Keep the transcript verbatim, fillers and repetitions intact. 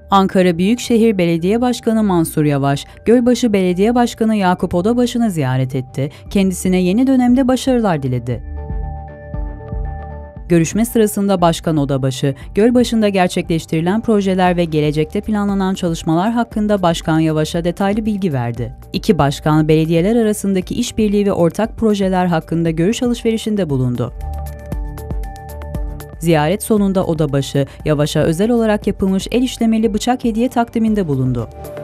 Ankara Büyükşehir Belediye Başkanı Mansur Yavaş, Gölbaşı Belediye Başkanı Yakup Odabaşı'nı ziyaret etti, kendisine yeni dönemde başarılar diledi. Görüşme sırasında Başkan Odabaşı, Gölbaşı'nda gerçekleştirilen projeler ve gelecekte planlanan çalışmalar hakkında Başkan Yavaş'a detaylı bilgi verdi. İki başkan, belediyeler arasındaki işbirliği ve ortak projeler hakkında görüş alışverişinde bulundu. Ziyaret sonunda Odabaşı, Yavaş'a özel olarak yapılmış el işlemeli bıçak hediye takdiminde bulundu.